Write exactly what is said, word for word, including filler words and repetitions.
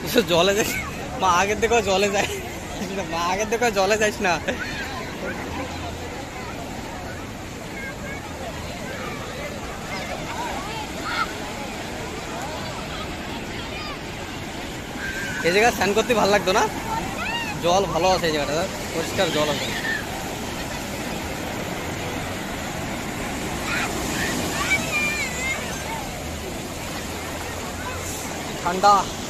জলে যাই মা, আগের দিকেও জলে যায় মা, আগের দিকেও জলে যাইস না। এই জায়গায় স্নান করতে ভালো লাগতো না? জল ভালো আছে এই জায়গাটা, পরিষ্কার জল আছে, ঠান্ডা।